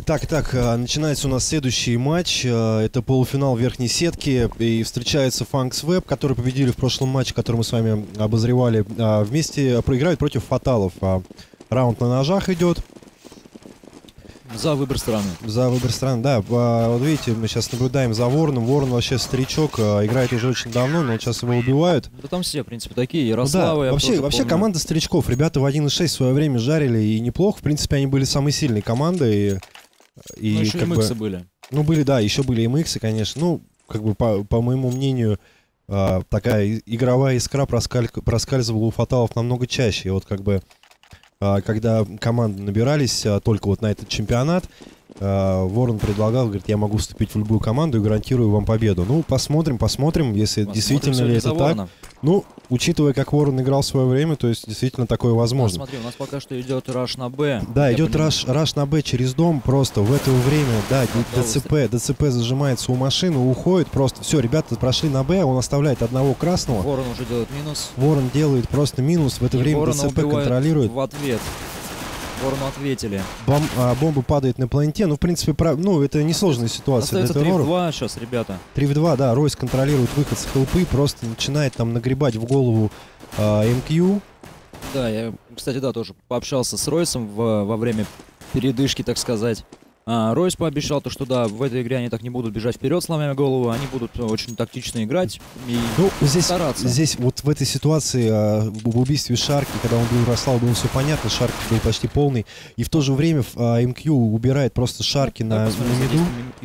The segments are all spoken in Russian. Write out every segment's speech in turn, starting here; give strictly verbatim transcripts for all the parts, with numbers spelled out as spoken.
Так, так, начинается у нас следующий матч. Это полуфинал верхней сетки. И встречается Funks Web, которые победили в прошлом матче, который мы с вами обозревали. Вместе проиграют против Фаталов. Раунд на ножах идет. За выбор страны. За выбор страны, да. Вот видите, мы сейчас наблюдаем за Вороном. Ворон вообще старичок, играет уже очень давно, но вот сейчас его убивают. Да там все, в принципе, такие. Ярославы. Ну, да. Вообще, вообще команда старичков. Ребята в один и шесть в свое время жарили и неплохо. В принципе, они были самой сильной командой. И, ну, еще как эм иксы бы, были. Ну, были, да, еще были эм иксы, конечно. Ну, как бы, по, по моему мнению, э, такая игровая искра проскаль... проскальзывала у Фаталов намного чаще. И вот как бы, э, когда команды набирались э, только вот на этот чемпионат, э, Ворон предлагал, говорит, я могу вступить в любую команду и гарантирую вам победу. Ну, посмотрим, посмотрим, если посмотрим, действительно ли это так. Ну, учитывая, как Ворон играл в свое время, то есть действительно такое возможно. Ну, смотри, у нас пока что идет раш на Б. Да, идет раш, раш на Б через дом просто. В это время, да, ДЦП, ДЦП зажимается у машины, уходит просто. Все, ребята прошли на Б, он оставляет одного красного. Ворон уже делает минус. Ворон делает просто минус, в это И время Ворона ДЦП контролирует. В ответ. Ворону ответили. Бом, а, бомба падает на планете. Ну, в принципе, прав, ну, это несложная ситуация. Остается три в два сейчас, ребята. три в два, да. Ройс контролирует выход с хелпы, просто начинает там нагребать в голову а, эм кью. Да, я, кстати, да, тоже пообщался с Ройсом в, во время передышки, так сказать. А, Ройс пообещал, то, что да, в этой игре они так не будут бежать вперед, сломя голову, они будут очень тактично играть и ну, здесь, стараться. Здесь вот в этой ситуации, а, в убийстве Шарки, когда он был Ярослав, было все понятно, Шарки был почти полный, и в то же время а, эм кью убирает просто Шарки да, на, на миду.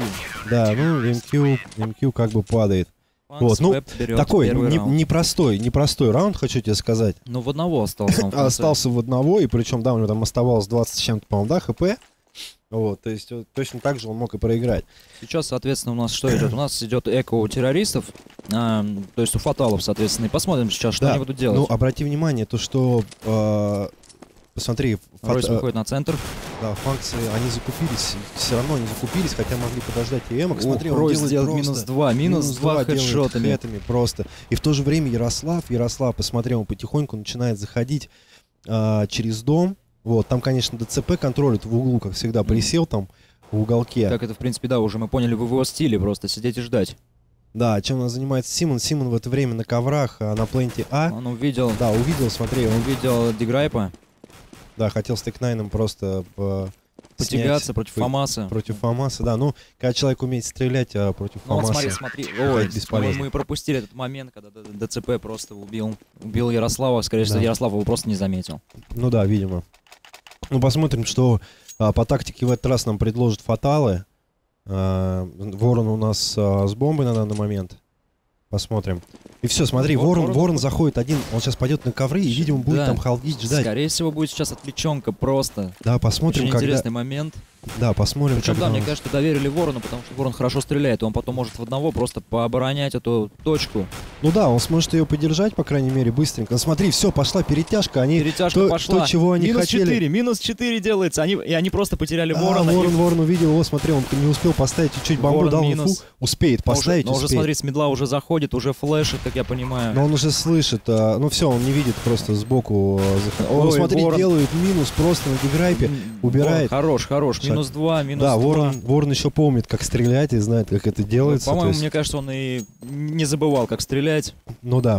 Да, ну эм кью, эм кью как бы падает. Funks вот, ну, такой не, непростой, непростой раунд, хочу тебе сказать. Ну, в одного остался. Остался в одного, и причем, да, у него там оставалось двадцать с чем-то, по-моему, да, хп. Вот, то есть вот, точно так же он мог и проиграть. Сейчас, соответственно, у нас что идет? У нас идет эко у террористов, а, то есть у Фаталов, соответственно. И посмотрим сейчас, что да, они будут делать. Ну, обрати внимание, то, что... Э, посмотри... Ройс фат... выходит на центр. Да, Фанксы, они закупились, все равно они закупились, хотя могли подождать и эмок. Смотри, он Ройс делает просто минус два, минус два хедшотами. хедшотами просто. И в то же время Ярослав, Ярослав, посмотри, он потихоньку начинает заходить э, через дом. Вот, там, конечно, ДЦП контролит в углу, как всегда, присел там в уголке. Так это, в принципе, да, уже мы поняли в его стиле, просто сидеть и ждать. Да, чем у нас занимается Симон? Симон в это время на коврах, на пленте А. Он увидел... Да, увидел, смотри. Он увидел Деграйпа. Да, хотел с Текнайном просто... По... потягаться против Фамаса. Против Фамаса, да. Ну, когда человек умеет стрелять а, против ну, Фамаса... Вот смотри, смотри. Ой, бесполезно. Мы пропустили этот момент, когда ДЦП просто убил, убил Ярослава. Скорее всего, да. Ярослав его просто не заметил. Ну да, видимо. Ну, посмотрим, что а, по тактике в этот раз нам предложат Фаталы. А, Ворон у нас а, с бомбой на данный момент. Посмотрим. И все, смотри, Ворон, Ворон, Ворон заходит один, он сейчас пойдет на ковры и, видимо, будет да. там халдить, ждать. Скорее всего, будет сейчас отвлеченка просто. Да, посмотрим, Очень когда... интересный момент. Да, посмотрим. Причем, да, мне кажется, доверили Ворону, потому что Ворон хорошо стреляет, и он потом может в одного просто пооборонять эту точку. Ну да, он сможет ее поддержать, по крайней мере, быстренько. Ну, смотри, все, пошла перетяжка. Они перетяжка то, пошла. То, чего они минус хотели. четыре, минус четыре делается, они, и они просто потеряли а, Ворона. Ворон, и... Ворон увидел его, смотри, он не успел поставить чуть-чуть бомбу, дал инфу, успеет поставить, но уже, успеет. Но уже, смотри, с медла уже заходит, уже флешит, как я понимаю. Но он уже слышит, а, ну все, он не видит просто сбоку. Он, Ой, смотри, Ворон... делает минус просто на Деграйпе, убирает. Ворон, хорош, хорош, минус два, минус да, два. Ворон, Ворон еще помнит, как стрелять и знает, как это делается. По-моему, есть... мне кажется, он и не забывал, как стрелять. Ну да.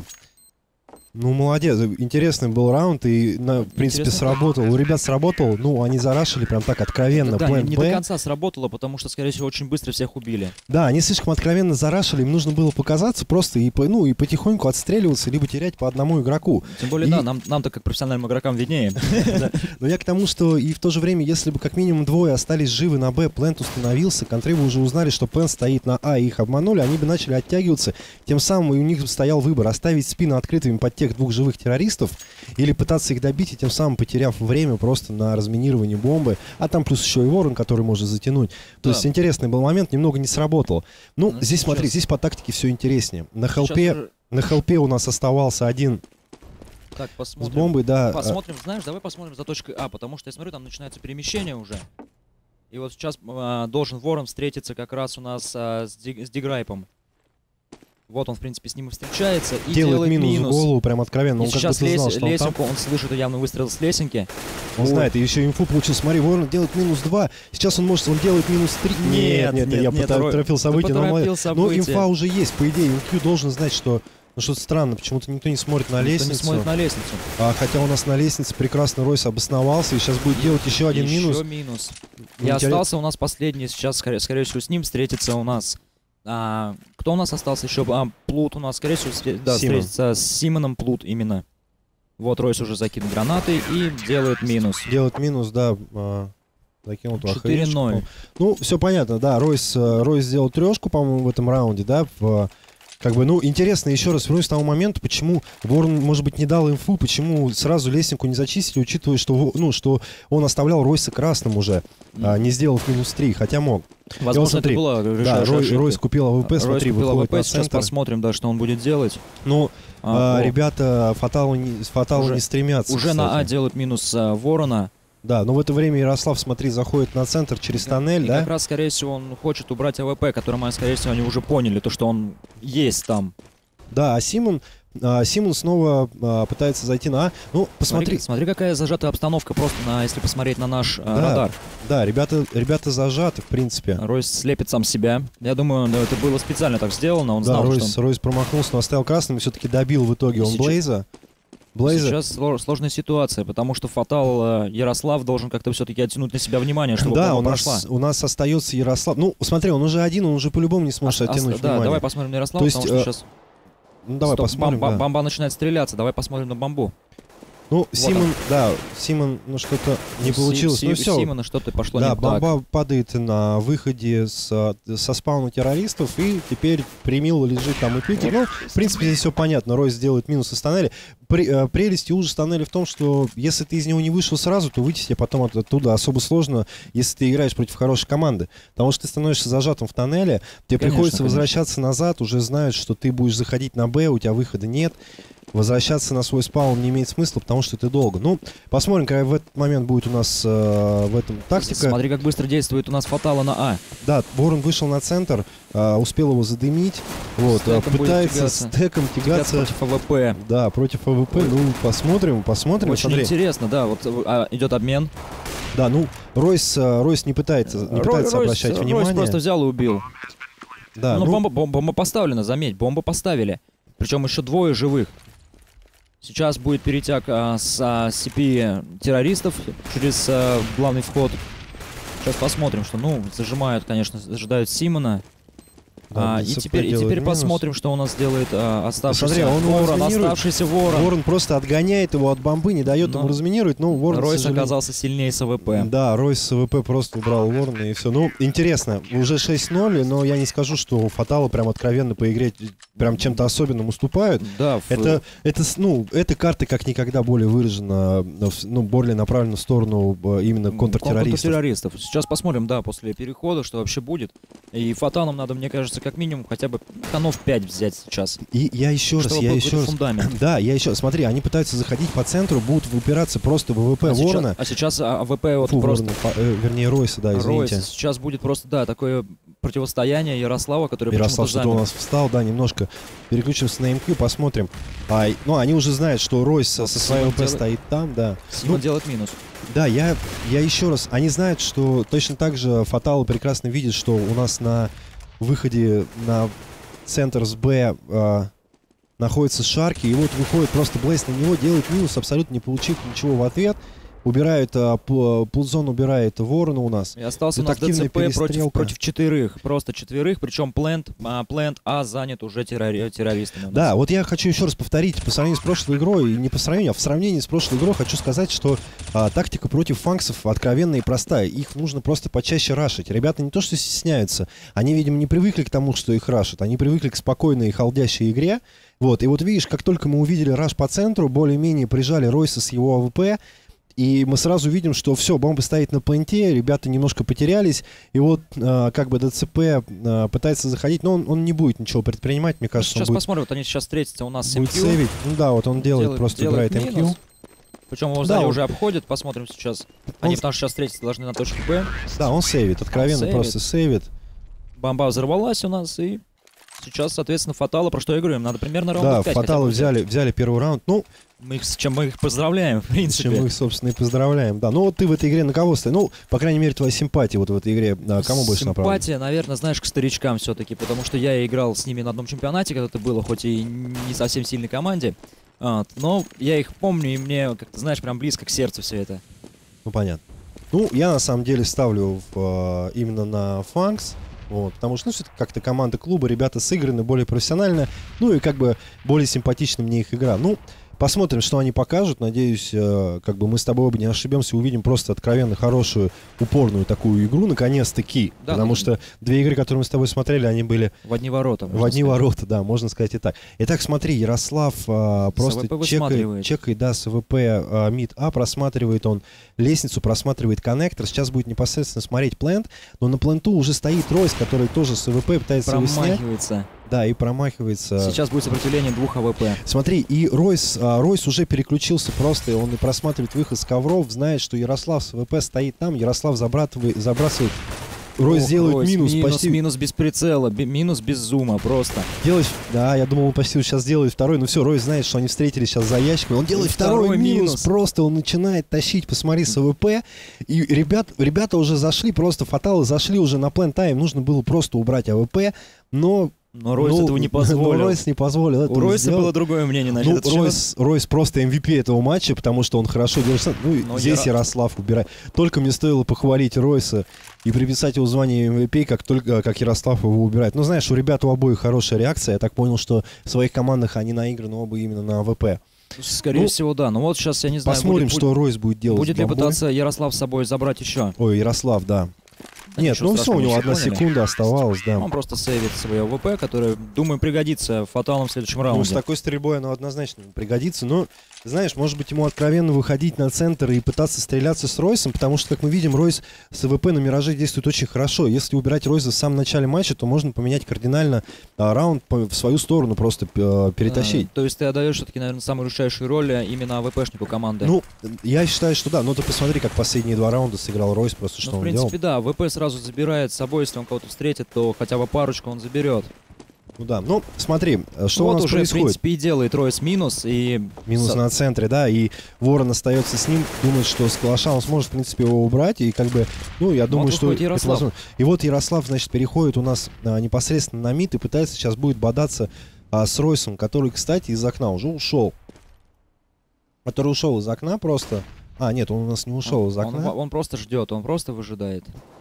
Ну, молодец. Интересный был раунд, и, на, в принципе, Интересно. сработал. У ребят сработал, ну, они зарашили прям так откровенно. Да, не, не до конца сработало, потому что, скорее всего, очень быстро всех убили. Да, они слишком откровенно зарашили, им нужно было показаться просто и, ну, и потихоньку отстреливаться, либо терять по одному игроку. Тем более, и... да, нам, нам-то как профессиональным игрокам виднее. Но я к тому, что и в то же время, если бы как минимум двое остались живы на Б, Плент установился, контры бы уже узнали, что Плент стоит на А, и их обманули, они бы начали оттягиваться, тем самым и у них стоял выбор, оставить спины открытыми под тех двух живых террористов, или пытаться их добить, и тем самым потеряв время просто на разминирование бомбы. А там плюс еще и Ворон, который может затянуть. То да. есть интересный был момент, немного не сработал. Ну, ну здесь, сейчас. смотри, здесь по тактике все интереснее. На хелпе, уже... на хелпе у нас оставался один так, посмотрим. с бомбой, да. Посмотрим, знаешь, давай посмотрим за точкой А, потому что я смотрю, там начинается перемещение уже. И вот сейчас а, должен Ворон встретиться как раз у нас а, с, Ди, с Деграйпом. Вот он, в принципе, с ним и встречается и делает, делает минус, минус. в голову, прям откровенно. И Он как сейчас будто знал, лес- что он там. лесенку, он слышит явный выстрел с лесенки. Он Ой. знает, и еще инфу получил. Смотри, Ворон делает минус два. Сейчас он может, он делает минус три. Нет, нет, нет, я нет, пота- Рой, торопил ты события. Но, поторопил молодец. Но события. инфа уже есть, по идее. эн кью должен знать, что ну, что-то странно, почему-то никто не смотрит на Никто лестницу. не смотрит на лестницу. А, хотя у нас на лестнице прекрасно Ройс обосновался и сейчас будет делать еще один Еще минус. минус. И Интерес- остался у нас последний, сейчас, скорее, скорее всего, с ним встретится у нас... А, кто у нас остался еще? А, Плут у нас, скорее всего, встр- да, Симон. встретится с Симоном Плут именно. Вот Ройс уже закинул гранаты и делает минус. Делать минус, да. а, Закинул туда четыре хаешечку, ноль. по-моему. Ну, все понятно, да. Ройс, э, Ройс сделал трешку, по-моему, в этом раунде, да. В, как бы, ну, интересно, еще раз вернусь к тому моменту, почему Ворон, может быть, не дал инфу, почему сразу лестнику не зачистили, учитывая, что, Во- ну, что он оставлял Ройса красным уже, а, не сделав минус три, хотя мог. Возможно, смотри, это была Да, решающая Рой- ошибка. Ройс купил АВП, Ройс смотри, купил выходит АВП, на сейчас центр. посмотрим, да, что он будет делать. Ну, А, а, о, ребята Фаталу не, Фаталу Уже- не стремятся, уже на А кстати. делают минус а, Ворона. Да, но в это время Ярослав, смотри, заходит на центр через тоннель, И да? как раз, скорее всего, он хочет убрать АВП, который мы, скорее всего, они уже поняли, то, что он есть там. Да, а Симон, а, Симон снова а, пытается зайти на А. Ну, посмотри. Смотри, смотри, какая зажатая обстановка, просто на, если посмотреть на наш а, Да. радар. Да, ребята, ребята зажаты, в принципе. Ройс слепит сам себя. Я думаю, да, это было специально так сделано, он Да, знал, Ройс, что... Ройс промахнулся, но оставил красным и все-таки добил в итоге он Сейчас- Блейза. Блейза. Сейчас сло- сложная ситуация, потому что Фатал э, Ярослав должен как-то все-таки оттянуть на себя внимание, чтобы Да, бомба у нас, прошла. у нас остается Ярослав. Ну, смотри, он уже один, он уже по-любому не сможет А- оттянуть а- да, внимание. давай посмотрим на Ярослава, То есть, потому что э, сейчас... Ну, давай Стоп, посмотрим. бомба, да. бомба начинает стреляться, давай посмотрим на бомбу. Ну, Симон, он. да, Симон, ну что-то не У Си- получилось. Си- Ну у все. Симона что-то пошло Да, не так. бомба падает на выходе с, со спауна террористов, и теперь Примил лежит там и пикет. Ну, в принципе, здесь все понятно. Ройс сделает минус из тоннеля. При- э, прелесть и ужас тоннеля в том, что если ты из него не вышел сразу, то выйти тебе потом от- оттуда особо сложно, если ты играешь против хорошей команды. Потому что ты становишься зажатым в тоннеле, тебе Конечно, приходится конечно. возвращаться назад, уже знаешь, что ты будешь заходить на Б, у тебя выхода нет. Возвращаться на свой спаун не имеет смысла, потому что это долго. Ну, посмотрим, какая в этот момент будет у нас э, в этом тактика. Смотри, как быстро действует у нас Фатала на А. Да, Ворон вышел на центр, а, успел его задымить, вот, а, Стеком будет пытается тягаться. стеком тягаться, Против АВП. да, против АВП, ну, посмотрим, посмотрим, Очень смотри. интересно, да, вот а, идет обмен. Да, ну, Ройс, а, Ройс не пытается, не Рой- пытается Ройс- обращать Ройс внимание. просто взял и убил. Да, ну, ну, бомба, бом- бомба поставлена, заметь, бомбу поставили. Причем еще двое живых. Сейчас будет перетяг а, с а, си пи террористов через а, главный вход. Сейчас посмотрим, что, ну, зажимают, конечно, зажидают Симона. да, А, и ДЦП теперь, и делает теперь минус. посмотрим, что у нас делает а, оставшийся Смотри, он его ворон. разминирует. Оставшийся ворон. Ворон просто отгоняет его от бомбы, не дает Но ему разминировать, ну, Ворон, к Ройс сожалению- оказался сильнее с АВП. Да, Ройс с АВП просто убрал Ворона и все. Ну, интересно, уже шесть ноль, но я не скажу, что у Фатала прям откровенно по игре прям чем-то особенным уступают. Да, в- Это, это, с- ну, эта карта как никогда более выражена, ну, более направлена в сторону э, именно м, контртеррористов. контртеррористов. Сейчас посмотрим, да, после перехода, что вообще будет. И Фаталам надо, мне кажется, как минимум хотя бы тонов пять взять сейчас. И я еще раз, Чтобы я был еще какой-то раз... фундамент. Да, я еще... Смотри, они пытаются заходить по центру, будут выпираться просто в ВВП А сейчас, Ворона. а сейчас а, АВП вот Фу, просто... Ворона, фа- э, вернее, Ройса, да, Ройс, извините. сейчас будет просто, да, такое противостояние Ярослава, который Ярослав почему-то что-то у замер. нас встал, да, немножко. Переключимся на эм кью, посмотрим. А, ну, они уже знают, что Ройс со Вот со своей Симон ВП делает- стоит там, да. Симон Ну, делает минус. Да, я, я еще раз, они знают, что точно так же Фатал прекрасно видит, что у нас на выходе на центр с Б а, находится Шарки, и вот выходит просто Блейз на него, делает минус, абсолютно не получив ничего в ответ. Убирает, а, п- Пулзон убирает Ворона у нас. И остался Тут у нас активная ДЦП против, перестрелка. против четверых. Просто четверых, причем Плент, а, Плент А занят уже террори- террористами. у нас. Да, вот я хочу еще раз повторить, по сравнению с прошлой игрой, и не по сравнению, а в сравнении с прошлой игрой хочу сказать, что а, тактика против фанксов откровенная и простая. Их нужно просто почаще рашить. Ребята не то что стесняются, они, видимо, не привыкли к тому, что их рашат, они привыкли к спокойной и холдящей игре. Вот, и вот видишь, как только мы увидели раш по центру, более-менее прижали Ройса с его АВП, и мы сразу видим, что все, бомба стоит на пленте, ребята немножко потерялись, и вот а, как бы ДЦП а, пытается заходить, но он, он не будет ничего предпринимать, мне кажется, Сейчас он будет, посмотрим, вот они сейчас встретятся у нас с будет эм кью. сейвить. Ну да, вот он делает, Делает- просто делает играет эм кью. минус. Причем его Да, сзади он- уже обходят, посмотрим сейчас. Они Он- потому что сейчас встретиться должны на точке Б. Да, он сейвит, откровенно сейвит. просто сейвит. Бомба взорвалась у нас, и сейчас, соответственно, Фаталы, про что я говорю, им надо примерно раунд Да, пять. Фаталы взяли, взяли первый раунд. Ну, Мы их, с чем мы их поздравляем, в принципе. чем мы их, собственно, и поздравляем. Да, ну вот ты в этой игре на кого стоишь? Ну, по крайней мере, твоя симпатия вот в этой игре, а, кому больше направлена? Симпатия, наверное, знаешь, к старичкам все-таки, потому что я играл с ними на одном чемпионате, когда это было, хоть и не совсем сильной команде, вот, но я их помню, и мне, как-то, знаешь, прям близко к сердцу все это. Ну, понятно. Ну, я на самом деле ставлю в, именно на Фанкс. Вот, потому что, ну, все-таки как-то команда клуба, ребята сыграны более профессионально, ну и как бы более симпатична мне их игра. Ну, посмотрим, что они покажут. Надеюсь, э, как бы мы с тобой оба не ошибемся, увидим просто откровенно хорошую, упорную такую игру, наконец-таки. Да, потому ну, что две игры, которые мы с тобой смотрели, они были... В одни ворота. В одни сказать. ворота, да, можно сказать и так. Итак, смотри, Ярослав э, просто чекает, чекает, да, с АВП э, мид А, просматривает он лестницу, просматривает коннектор. Сейчас будет непосредственно смотреть плент, но на пленту уже стоит Ройс, который тоже с АВП пытается его снять. Да, и промахивается. Сейчас будет сопротивление двух АВП. Смотри, и Ройс, а, Ройс уже переключился просто, он и просматривает выход с ковров, знает, что Ярослав с АВП стоит там, Ярослав забрасывает, забрасывает. Ройс Ох, делает Ройс, минус, минус, почти... минус без прицела, би, минус без зума просто. Делает, да, я думал, он почти сейчас делает второй, но все, Ройс знает, что они встретились сейчас за ящиком, он делает второй, второй минус, минус, просто он начинает тащить, посмотри, с АВП, и ребят, ребята уже зашли, просто Фаталы зашли уже на плент тайм, нужно было просто убрать АВП, но... Но Ройс ну, этого не позволил. Но Ройс не позволил. У Ройса было другое мнение на ну, этот Ройс, Ройс просто эм ви пи этого матча, потому что он хорошо держится. Ну, но здесь Яро... Ярослав убирает. Только мне стоило похвалить Ройса и приписать его звание эм ви пи, как только как Ярослав его убирает. Ну, знаешь, у ребят у обоих хорошая реакция. Я так понял, что в своих командах они наиграны оба именно на АВП. Скорее ну, всего, да. Но вот сейчас я не знаю. Посмотрим, будет, что Ройс будет делать. Будет ли пытаться Ярослав с собой забрать еще? Ой, Ярослав, да. Да нет, ну все, у него одна секунда оставалась, да. Он просто сейвит свое АВП, которое, думаю, пригодится Фаталам в следующем раунде. Ну, с такой стрельбой оно однозначно пригодится, но, знаешь, может быть, ему откровенно выходить на центр и пытаться стреляться с Ройсом, потому что, как мы видим, Ройс с АВП на Мираже действует очень хорошо. Если убирать Ройса в самом начале матча, то можно поменять кардинально а, раунд по, в свою сторону, просто а, перетащить. А, то есть ты отдаешь все-таки, наверное, самую решающую роль именно АВПшнику команды? Ну, я считаю, что да. Но ты посмотри, как последние два раунда сыграл Ройс, просто что ну, он делал. В принципе, делал. да, АВП сразу забирает с собой, если он кого-то встретит, то хотя бы парочку он заберет. Ну да, ну смотри, что вот у нас уже, происходит. В принципе, и делает Ройс минус. И... Минус на центре, да, и Ворон остается с ним, думает, что с калаша он сможет, в принципе, его убрать, и как бы, ну, я думаю, вот что... Это возможно. И вот Ярослав, значит, переходит у нас а, непосредственно на мид и пытается сейчас будет бодаться а, с Ройсом, который, кстати, из окна уже ушел. Который ушел из окна просто... А, нет, он у нас не ушел он, из окна. Он, он просто ждет, он просто выжидает.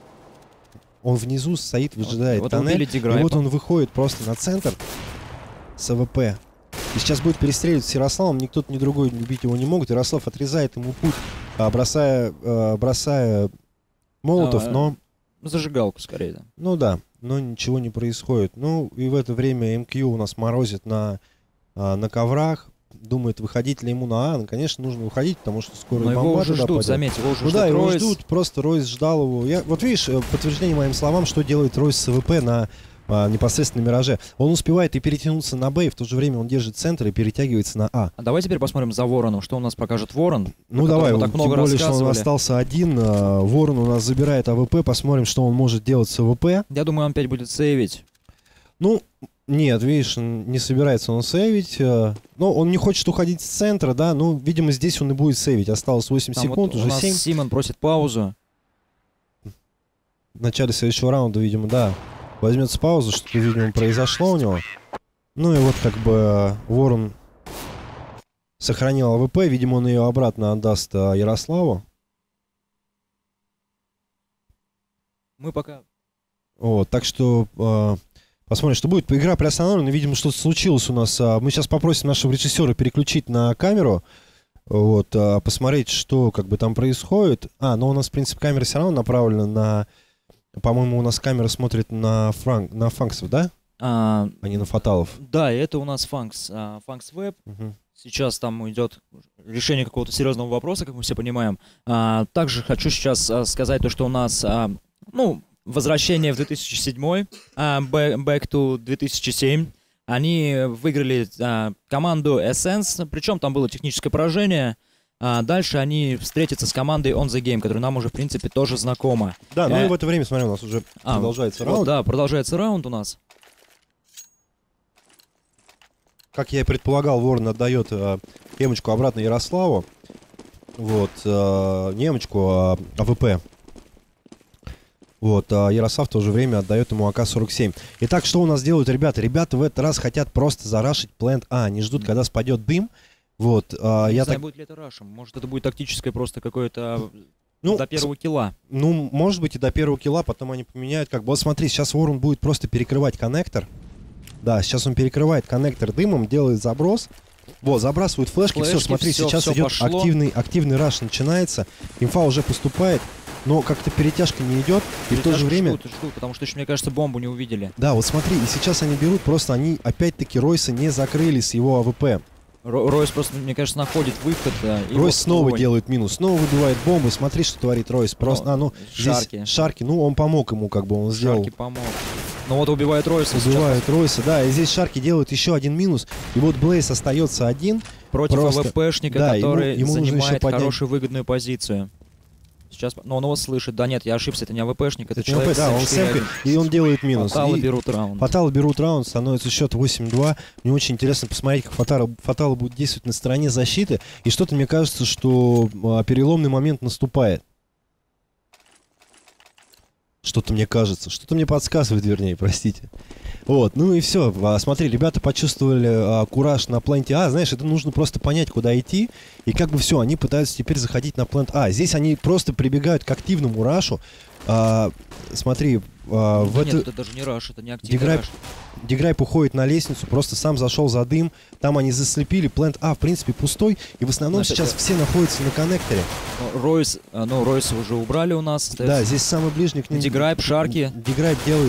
Он внизу стоит, выжидает вот, тоннель, вот и вот он выходит просто на центр с АВП. И сейчас будет перестреливать с Ярославом, никто ни другой убить его не могут. Ярослав отрезает ему путь, бросая, бросая молотов, а, но... Зажигалку скорее, да. Ну да, но ничего не происходит. Ну и в это время эм кью у нас морозит на, на коврах. Думает, выходить ли ему на А. Ну, конечно, нужно выходить, потому что скоро но бомба его уже ждут, пойдет. заметь, его уже ну ждут да, его Ройс. ждут, просто Ройс ждал его. Я, вот видишь, подтверждение моим словам, что делает Ройс с АВП на а, непосредственно Мираже. Он успевает и перетянуться на Б, и в то же время он держит центр и перетягивается на А. А давай теперь посмотрим за Вороном, что у нас покажет Ворон. Ну давай, так тем много более, что он остался один. А, Ворон у нас забирает АВП, посмотрим, что он может делать с АВП. Я думаю, он опять будет сейвить. Ну... Нет, видишь, не собирается он сейвить. Но он не хочет уходить с центра, да. Ну, видимо, здесь он и будет сейвить. Осталось восемь Там секунд, вот уже у нас семь. Симон просит паузу. В начале следующего раунда, видимо, да. Возьмется паузу, что-то, видимо, произошло у него. Ну и вот как бы Ворон сохранил АВП. Видимо, он ее обратно отдаст Ярославу. Мы пока... Вот, так что... Посмотрим, что будет. Игра приостановлена. Видимо, что-то случилось у нас. Мы сейчас попросим нашего режиссера переключить на камеру. Вот, посмотреть, что как бы там происходит. А, но у нас, в принципе, камера все равно направлена на... По-моему, у нас камера смотрит на, франк... на фанксов, да? А, а не на фаталов. Да, это у нас фанкс. Фанкс веб. Угу. Сейчас там идет решение какого-то серьезного вопроса, как мы все понимаем. А, также хочу сейчас сказать то, что у нас... А, ну... Возвращение в две тысячи седьмой, uh, back to две тысячи семь. Они выиграли uh, команду Essence, причем там было техническое поражение. Uh, дальше они встретятся с командой On The Game, которая нам уже, в принципе, тоже знакома. Да, ну uh, и в это время, смотри, у нас уже а, продолжается раунд. Вот, да, продолжается раунд у нас. как я и предполагал, Ворон отдает э, емочку обратно Ярославу. Вот, э, не емочку, а АВП. Вот, а Ярослав в то же время отдает ему а ка сорок семь. Итак, что у нас делают ребята? Ребята в этот раз хотят просто зарашить плент А. Они ждут, когда спадет дым. Вот, а, Не я знаю, так... будет ли это рашем. Может, это будет тактическое просто какое-то Ну, до первого килла. Ну, может быть, и до первого килла, потом они поменяют. Как бы, вот смотри, сейчас Ворон будет просто перекрывать коннектор. Да, сейчас он перекрывает коннектор дымом, делает заброс. Вот, забрасывают флешки, Флешки, все, смотри, всё, сейчас всё идет пошло. активный, активный раш начинается. Инфа уже поступает, но как-то перетяжка не идет. И в то же время... Ждут, ждут, потому что еще, мне кажется, бомбу не увидели. Да, вот смотри, и сейчас они берут, просто они опять-таки Ройса не закрыли с его АВП. Ро- Ройс просто, мне кажется, находит выход. Да, и Ройс вот снова огонь. делает минус, снова выбивает бомбы. Смотри, что творит Ройс. Просто, Ну, а, ну, Шарки. здесь Шарки, ну, он помог ему, как бы он сделал. Шарки помог. Ну вот убивает Ройса. сейчас Убивают Ройса, да, и здесь Шарки делают еще один минус. И вот Блейз остается один. против просто- АВПшника, да, ему- который ему нужно еще занимает поднять. хорошую выгодную позицию. Сейчас, но он его слышит. Да нет, я ошибся, это не АВПшник, это, Это не человек АВП, да, он с эм четыре. сэмпи, и он делает минус. Фаталы И берут раунд. Фаталы берут раунд, становится счет восемь-два. Мне очень интересно посмотреть, как Фаталы, Фаталы будут действовать на стороне защиты. И что-то мне кажется, что а, переломный момент наступает. Что-то мне кажется, что-то мне подсказывает, вернее, простите. Вот, ну и все. А, смотри, ребята почувствовали а, кураж на пленте А. Знаешь, это нужно просто понять, куда идти. И как бы все, они пытаются теперь заходить на плент А. Здесь они просто прибегают к активному рашу. А, смотри, а, в Да это... нет, это даже не раш, это не активный Деграйп, раш. Деграйп уходит на лестницу, просто сам зашел за дым. Там они заслепили, плент А в принципе пустой. И в основном Значит, сейчас это- все находятся на коннекторе. Ну, Ройс, а, ну, Ройса уже убрали у нас. Да, здесь самый ближний к ним. Деграйп, Шарки. Деграйп делает.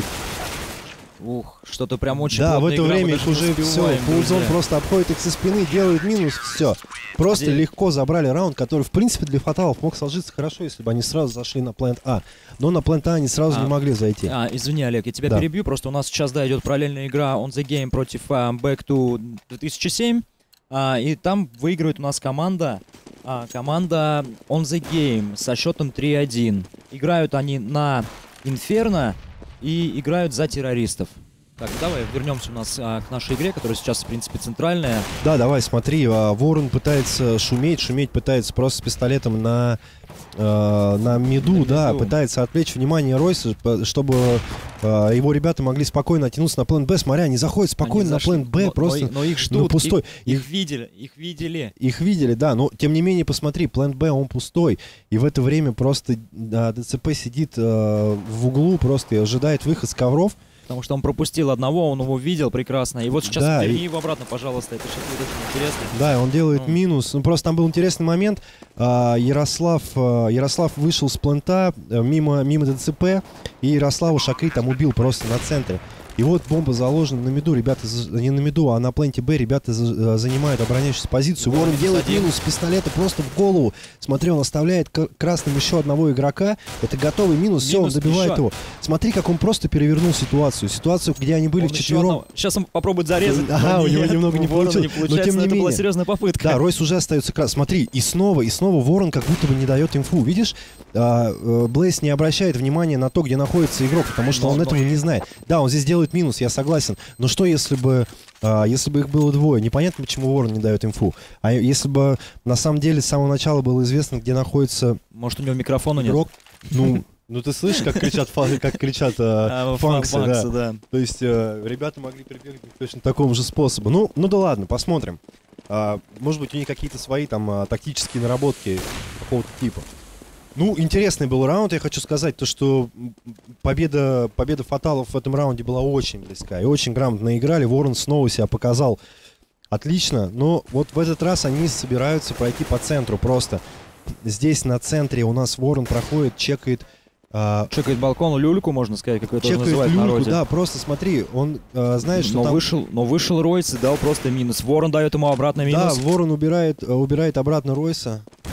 Ух, что-то прям очень Да, в плотная это игра, мы время даже их не уже все. успеваем, Пулзон друзья. просто обходит их со спины, делает минус, все. Просто Здесь- легко забрали раунд, который, в принципе, для фаталов мог сложиться хорошо, если бы они сразу зашли на плент А. Но на плент А они сразу А, не могли зайти. А, извини, Олег, я тебя Да. перебью, просто у нас сейчас, да, идет параллельная игра On The Game против а, Back to две тысячи семь, а, и там выигрывает у нас команда, а, команда On The Game со счетом три один. Играют они на Инферно и играют за террористов. Так, давай вернемся у нас а, к нашей игре, которая сейчас, в принципе, центральная. Да, давай, смотри, а, Ворон пытается шуметь, шуметь пытается просто с пистолетом на, э, на миду, На да, миду. пытается отвлечь внимание Ройса, п- чтобы э, его ребята могли спокойно оттянуться на план Б. Смотря, они заходят спокойно Они на зашли, план Б, но- просто но, но их на ждут, пустой. Их, Их, их видели, их видели. их видели, да, но тем не менее, посмотри, план Б, он пустой. И в это время просто а, ДЦП сидит э, в углу просто и ожидает выход с ковров. Потому что он пропустил одного, он его видел прекрасно. И вот сейчас Да, верни и- его обратно, пожалуйста. Это сейчас будет очень интересно. Да, он делает Ну. минус. Ну, просто там был интересный момент. А, Ярослав, а, Ярослав вышел с плента а, мимо, мимо ДЦП, и Ярославу Шакри там убил просто на центре. И вот бомба заложена на миду, ребята, за- не на миду, а на пленте Б ребята за- а, занимают обороняющуюся позицию. Ворон Ворон делает один. минус с пистолета просто в голову. Смотри, он оставляет к- красным еще одного игрока. Это готовый минус, все, он Минус добивает еще. его. Смотри, как он просто перевернул ситуацию. Ситуацию, где они были Он еще вчетвером. одного- Сейчас он попробует зарезать. Ага, но у него нет, немного не у Ворона получилось. Но получается, тем не это была менее. серьезная попытка. Да, Ройс уже остается крас. Смотри, и снова, и снова Ворон как будто бы не дает инфу. Видишь, а, э, Блейз не обращает внимания на то, где находится игрок, потому что Но- он но- этого не знает. Да, он здесь делает минус, я согласен. Но что если бы, а, если бы их было двое? Непонятно, почему Ворон не дает инфу. А если бы на самом деле с самого начала было известно, где находится Может, у него микрофона нет? игрок, ну, ну ты слышишь, как кричат, фа- как кричат а, А, фанксы, да. фанксы, да. То есть э, ребята могли прибегнуть к точно такому же способу. Ну, ну да ладно, посмотрим. А, может быть, у них какие-то свои там а, тактические наработки какого-то типа. Ну, интересный был раунд, я хочу сказать, то, что м, победа, победа фаталов в этом раунде была очень близка. И очень грамотно играли. Ворон снова себя показал отлично. Но вот в этот раз они собираются пройти по центру просто. Здесь на центре у нас Ворон проходит, чекает... а, Чекает балкон, люльку, можно сказать, как это чекает называют в люльку, народе. да, просто смотри, он а, знает, что но, там... вышел, но вышел Ройс и дал просто минус. Ворон дает ему обратно минус. Да, Ворон убирает, э, убирает обратно Ройса.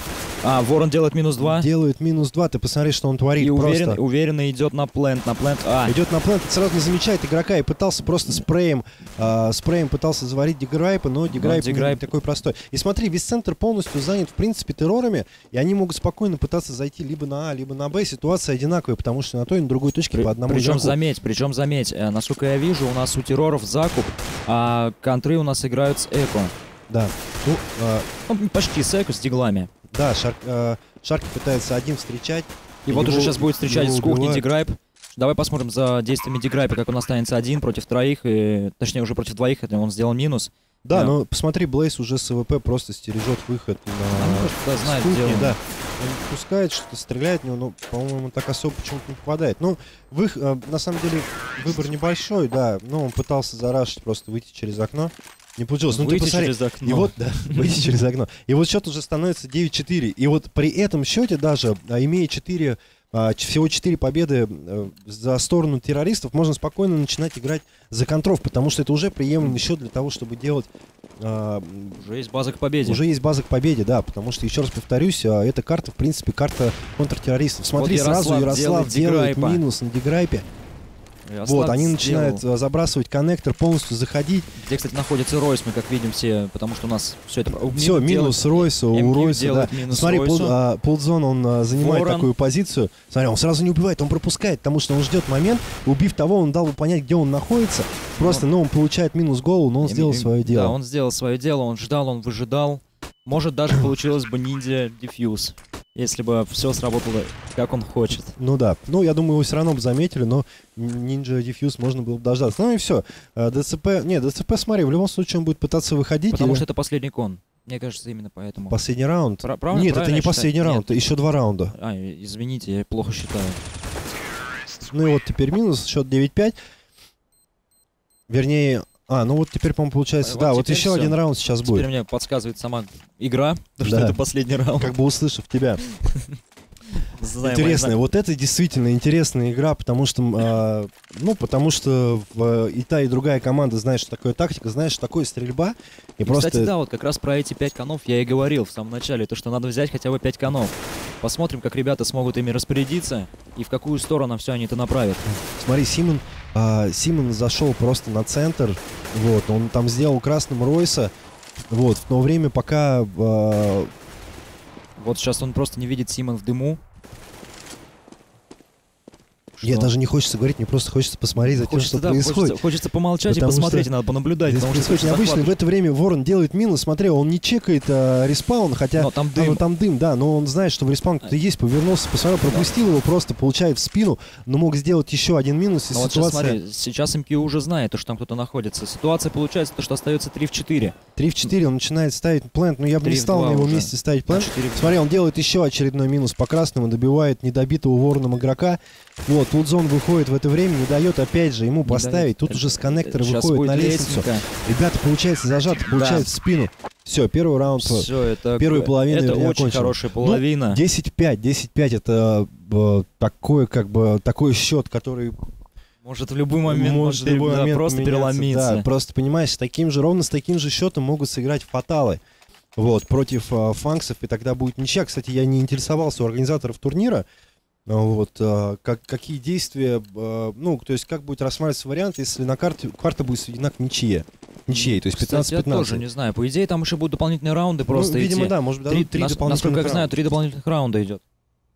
А, Ворон делает минус два. Делает минус два, ты посмотри, что он творит. И уверен, просто. уверенно идет на плент, на плент. А. Идет на плент, сразу не замечает игрока и пытался просто спреем, э, спреем пытался заварить Деграйпа, но Деграйп Деграйп... не такой простой. И смотри, весь центр полностью занят, в принципе, террорами, и они могут спокойно пытаться зайти либо на А, либо на Б. Ситуация одинаковая, потому что на той и на другой точке При, по одному Причем игроку. заметь, причем заметь, э, насколько я вижу, у нас у терроров закуп, а контры у нас играют с эко. Да. Ну, э, Ну, почти с эко, с диглами. да, Шар, э, Шарки пытается один встречать. И вот его, уже сейчас будет встречать с кухни убивают. Деграйп. Давай посмотрим за действиями Деграйпа, как он останется один против троих, и, точнее уже против двоих, это он сделал минус. Да, Да. но посмотри, Блейз уже с АВП просто стережет выход на Он просто, да, знает, с кухни, где он. да. Он пускает, что-то стреляет в него, но, по-моему, так особо почему-то не попадает. Ну, вы, э, на самом деле, выбор небольшой, да. Но он пытался зарашить, просто выйти через окно. Не получилось. Ну, ты Выйти посмотри. через окно. И вот, да, выйти через окно. И вот счет уже становится девять четыре. И вот при этом счете даже, а, имея четыре, а, ч- всего четыре победы а, за сторону террористов, можно спокойно начинать играть за контров, потому что это уже приемлемый счет для того, чтобы делать... а, Уже есть база к победе. уже есть база к победе, да, потому что, еще раз повторюсь, а, эта карта, в принципе, карта контртеррористов. Смотри, Вот сразу Ярослав Ярослав делает делает Деграйпа. минус на Деграйпе. Ярослав Вот, они сделал. начинают а, забрасывать коннектор, полностью заходить. Где, кстати, находится Ройс, мы как видим все, потому что у нас все это... Все, минус Ройса, у эм кью Ройса, да. делает минус Смотри, Пул- Ройсу. а, Пулдзон, он а, занимает Ворон. такую позицию. Смотри, он сразу не убивает, он пропускает, потому что он ждет момент. Убив того, он дал бы понять, где он находится. Просто, ну, он получает минус голову, но он Эм- сделал эм- свое дело. Да, он сделал свое дело, он ждал, он выжидал. Может, даже получилось бы ниндзя дефьюз, если бы все сработало, как он хочет. Ну да. Ну, я думаю, его все равно бы заметили, но Ninja Diffuse можно было бы дождаться. Ну и все. ДЦП... Не, ДЦП, смотри, в любом случае он будет пытаться выходить. Потому или- что это последний кон. Мне кажется, именно поэтому. Последний раунд. Пра- правильно- Нет, это правильно не я считаю? последний раунд, Нет. еще два раунда. А, извините, я плохо считаю. Ну и вот теперь минус, счет девять пять. Вернее... А, ну вот теперь, по-моему, получается, Вот да, вот теперь еще всё. один раунд сейчас Теперь будет. мне подсказывает сама игра, то, что Да. это последний раунд. Как бы услышав тебя. Знаем, Интересная. знаем. Вот это действительно интересная игра, потому что, а, ну, потому что в- и та, и другая команда знает, что такое тактика, знает, что такое стрельба. И И, просто... Кстати, да, вот как раз про эти пять конов я и говорил в самом начале, то, что надо взять хотя бы пять конов. Посмотрим, как ребята смогут ими распорядиться и в какую сторону все они это направят. Смотри, Симон, а, Симон зашел просто на центр, вот, он там сделал красным Ройса, вот, в то время, пока... а, Вот сейчас он просто не видит Симон в дыму. Мне Что? даже не хочется говорить, мне просто хочется посмотреть за тем, Хочется, что да, происходит. хочется, хочется помолчать Потому и посмотреть, что надо понаблюдать. Здесь потому что происходит хочется необычно. В захватывать. это время Ворон делает минус. Смотри, он не чекает а, респаун, хотя... Но там А, ну, дым. там дым, да, но он знает, что в респаун кто-то есть, повернулся, посмотрел, пропустил его, просто получает в спину, но мог сделать еще один минус, и Но вот сейчас ситуация смотри, сейчас эм кью уже знает, то, что там кто-то находится. Ситуация получается, то, что остается три в четыре. три в четыре, он начинает ставить плент, но я бы не три в стал два на его уже. месте ставить На плент. четыре в- Смотри, он делает еще очередной минус по красному, добивает недобитого вороном игрока. Вот, Пулдзон выходит в это время, не дает опять же ему Не поставить. дает. Тут уже с коннектора Сейчас выходит будет на лестницу. лестника. Ребята, получается, зажаты, получают в спину. Все, первый раунд. Все, это, Первую половину это я очень окончил. хорошая половина. десять пять, десять пять это э, такой, как бы, такой счет, который Может в любой момент, может в пере- любой да, момент просто поменяться. переломиться. Да, просто понимаешь, с таким же, ровно с таким же счетом могут сыграть фаталы. Вот, против э, фанксов, и тогда будет ничья. Кстати, я не интересовался у организаторов турнира, э, вот, э, как, какие действия, э, ну, то есть, как будет рассматриваться вариант, если на карте, карта будет сведена к ничье. Ничьей, то есть пятнадцать Кстати, я пятнадцать. тоже не знаю. По идее, там еще будут дополнительные раунды Ну, просто видимо, идти. да, может быть, Три- дадут три нас- дополнительных насколько я знаю, раунда. три дополнительных раунда идет.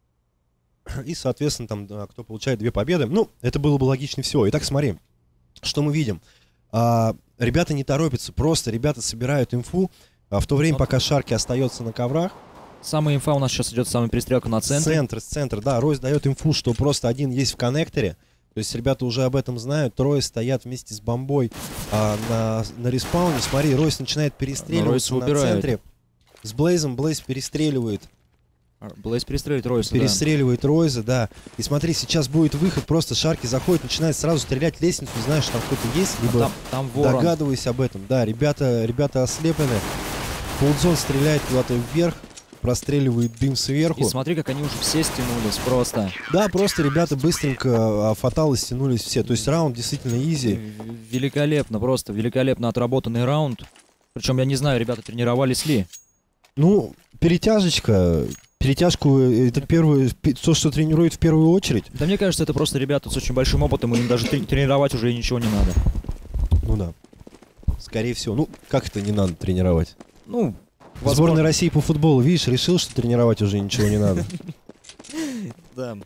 И, соответственно, там, да, кто получает две победы. Ну, это было бы логичнее всего. Итак, смотри, что мы видим. А, ребята не торопятся, просто ребята собирают инфу, а, в то время, Вот. пока Шарки остается на коврах. Самая инфа у нас сейчас идет, самая перестрелка на центре. Центр, с центра, да, Ройс дает инфу, что просто один есть в коннекторе. То есть ребята уже об этом знают. Трое стоят вместе с бомбой а, на, на респауне. Смотри, Ройс начинает перестреливаться Ройса на убирают. центре. С Блейзом Блейз перестреливает. Блейз перестреливает Ройса, да. Перестреливает Ройза, да. И смотри, сейчас будет выход, просто Шарки заходит, начинает сразу стрелять в лестницу, знаешь, что там кто-то есть, А либо Там, там ворон. догадываясь об этом. Да, ребята, ребята ослеплены. Пулдзон стреляет куда-то вверх, простреливает дым сверху. И смотри, как они уже все стянулись просто. Да, просто ребята быстренько, а, фаталы стянулись все. То есть раунд действительно изи. В- Великолепно, просто великолепно отработанный раунд. Причем я не знаю, ребята тренировались ли. Ну, перетяжечка, Перетяжку, это первое, то, что тренирует в первую очередь. Да мне кажется, это просто ребята с очень большим опытом, и им даже трени- тренировать уже ничего не надо. Ну да. Скорее всего. Ну, как это не надо тренировать? Ну, возможно... Сборная России по футболу, видишь, решил, что тренировать уже ничего не надо. Да.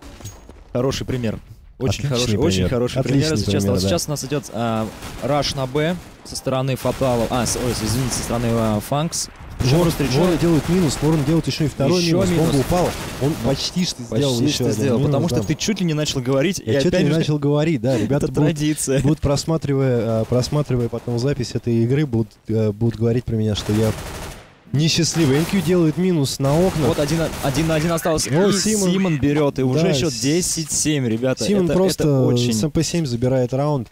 Хороший пример. Очень Отличный хороший, пример. очень хороший Отличный пример, если пример, честно. да. Сейчас у нас идет а, раш на Б со стороны Фаталов. А, с- ой, извините, со стороны а, Фанкс. Ворон, Ворон делает минус, Ворон делает еще и второй Еще минус. минус. Бомба упала. Он почти что сделал Почти еще что один сделал, минус, потому да. что ты чуть ли не начал говорить, и Я что-то опять не же, начал говорить, да, ребята это будут, традиция. будут просматривая, а, просматривая потом запись этой игры, будут, а, будут говорить про меня, что я несчастливый. эм кью делает минус на окна. Вот один, один на один остался, О, и Симон. Симон берет, и уже Да, счет С- десять семь, ребята. Симон это, просто это очень... с эм пэ семь забирает раунд.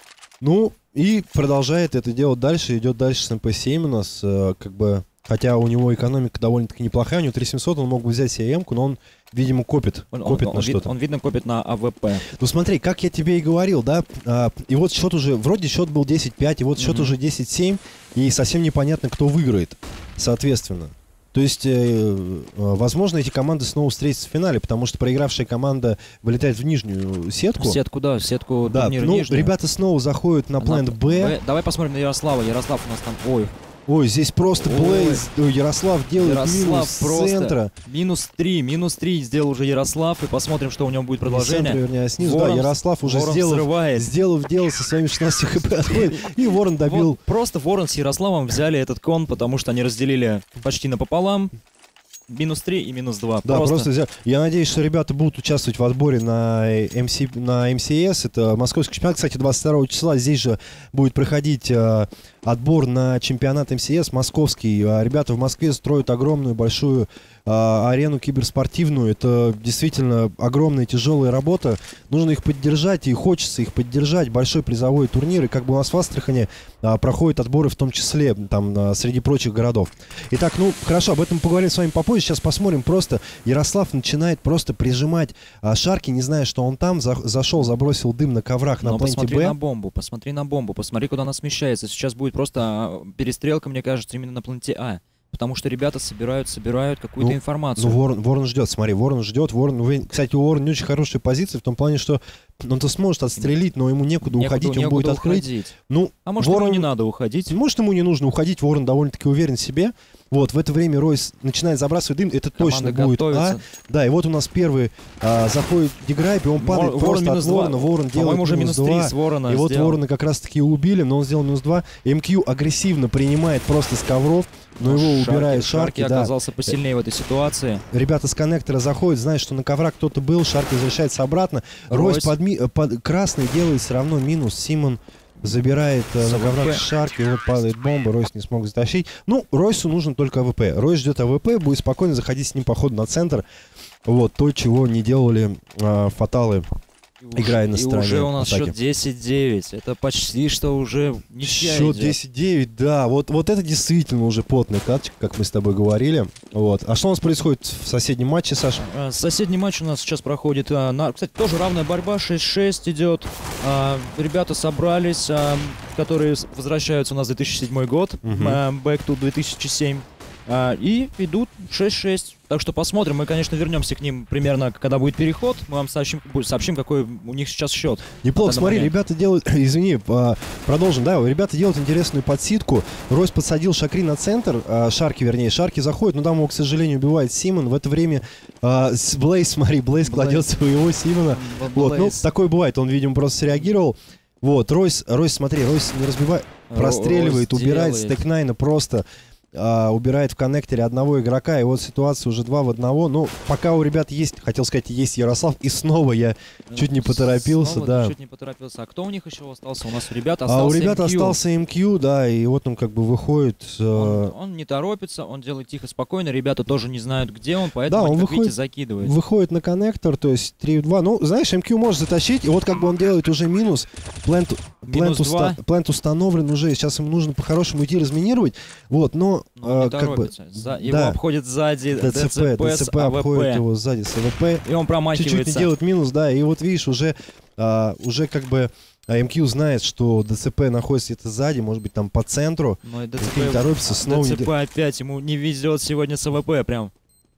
Ну, и продолжает это делать дальше. Идет дальше с эм пэ семь у нас, э, как бы... Хотя у него экономика довольно-таки неплохая, у него три семьсот, он мог бы взять себе М-ку, но он, видимо, копит, Он, копит он- на он вид- что-то. он, видно, копит на а вэ пэ. Ну смотри, как я тебе и говорил, да, а, и вот счет уже, вроде счет был десять пять, и вот счет Мгм. уже десять семь, и совсем непонятно, кто выиграет, соответственно. То есть, э, э, возможно, эти команды снова встретятся в финале, потому что проигравшая команда вылетает в нижнюю сетку. Сетку, да, сетку Да, турнира ну, нижнюю. ребята снова заходят на плент Б. Давай посмотрим на Ярослава. Ярослав у нас там, ой, Ой, здесь просто Ой. Блейз, ой, Ярослав делает Ярослав минус с просто центра. минус три, минус три сделал уже Ярослав, и посмотрим, что у него будет Не с продолжение. центра, вернее, а снизу. Ворон- да, Ярослав уже Ворон сделал, взрывает. сделав дело со своими шестнадцатью хп отходит, и Ворон добил. Вот просто Ворон с Ярославом взяли этот кон, потому что они разделили почти напополам. Минус три и минус два. Да, просто, взял. Я надеюсь, что ребята будут участвовать в отборе на, эм си, на эм си эс. Это московский чемпионат, кстати, двадцать второго числа. Здесь же будет проходить э, отбор на чемпионат эм си эс московский. А ребята в Москве строят огромную, большую э, арену киберспортивную. Это действительно огромная, тяжелая работа. Нужно их поддержать, и хочется их поддержать. Большой призовой турнир. И как бы у нас в Астрахани э, проходят отборы в том числе, там, э, среди прочих городов. Итак, ну, хорошо, об этом поговорим с вами попозже. Сейчас посмотрим, просто Ярослав начинает просто прижимать а, Шарки, не зная, что он там, за, зашел, забросил дым на коврах на Но пленте посмотри Б. на бомбу, посмотри на бомбу, посмотри, куда она смещается. Сейчас будет просто а, перестрелка, мне кажется, именно на пленте А. Потому что ребята собирают, собирают какую-то Ну, информацию. Ну, Ворон, Ворон ждет, смотри, Ворон ждет, Ворон, вы- кстати, у Ворона не очень хорошая позиция в том плане, что он-то сможет отстрелить, но ему некуда Некуда- уходить, он некуда будет открыть. уходить. Ну, А может, Ворон- ему не надо уходить? Может, ему не нужно уходить, Ворон довольно-таки уверен в себе. Вот, в это время Ройс начинает забрасывать дым, это Команда точно будет готовится. А. Да, и вот у нас первый а, заходит Деграйп, и он падает Вор- просто минус от два. Ворона, Ворон делает По-моему, уже минус три два. с Ворона И вот сделал. Ворона как раз-таки убили, но он сделал минус два. эм кью агрессивно принимает просто с ковров, но его Шарки- убирает Шарки Шарки, да. оказался посильнее в этой ситуации. Ребята с коннектора заходят, знают, что на коврах кто-то был, Шарки возвращается обратно. Ройс, Ройс. подми- э, под- красный делает все равно минус. Симон забирает э, на С коврах АВП. Шарки, вот падает бомба, Ройс не смог затащить. Ну, Ройсу нужен только АВП. Ройс ждет АВП, будет спокойно заходить с ним по ходу на центр. Вот, то, чего не делали э, фаталы. И Играя уже- на и стороне уже у нас атаки. счет десять девять. Это почти что уже ничья Счет идет. десять девять, да. Вот, вот это действительно уже потная каточка, как мы с тобой говорили. Вот. А что у нас происходит в соседнем матче, Саша? А, Соседний матч у нас сейчас проходит. а, на- Кстати, тоже равная борьба. шесть шесть идет. А, Ребята собрались, а, которые с- возвращаются у нас в две тысячи седьмой год. Мгм. а, Back to две тысячи семь. А, И идут шесть шесть. Так что посмотрим. Мы, конечно, вернемся к ним примерно, когда будет переход. Мы вам сообщим, бу- сообщим какой у них сейчас счет. Неплохо, на данный смотри, момент. ребята делают, извини, а, продолжим, да, ребята делают интересную подсидку. Ройс подсадил Шакри на центр, а, Шарки, вернее, Шарки заходит, но там его, к сожалению, убивает Симон. В это время а, с- Блейз, смотри, Блейз кладет своего Симона. Вот, ну, такое бывает, он, видимо, просто среагировал. Вот, Ройс, Ройс, смотри, Ройс не разбивает, простреливает, Ройс убирает делает. Стекнайна просто. а, убирает в коннекторе одного игрока, и вот ситуация уже два в одного. Ну, пока у ребят есть, хотел сказать, есть Ярослав, и снова я чуть не поторопился, Снова да. Чуть не поторопился. А кто у них еще остался? У нас у ребят А остался у ребят эм кью. остался эм кью, да, и вот он как бы выходит. Он, э, он не торопится, он делает тихо, спокойно. Ребята тоже не знают, где он, поэтому, Да, он они, как выходит- видите, закидывает. выходит на коннектор, то есть три в два. Ну, знаешь, эм кью может затащить, и вот как бы он делает уже минус. Плент, Минус плент, два. уста- плент установлен уже, сейчас ему нужно по-хорошему идти разминировать. Вот, но, Но он не э, как бы, торопится. За- его да. обходит сзади ДЦП, ДЦП, с ДЦП обходит АВП. его сзади с АВП. И он Чуть-чуть промахивается. не делает минус, да, и вот видишь, уже, а, уже как бы а, эм кью знает, что ДЦП находится где-то сзади, может быть, там по центру. Но и Эм кью не ДЦП, торопится, снова не ДЦП опять ему не везет сегодня с АВП прям.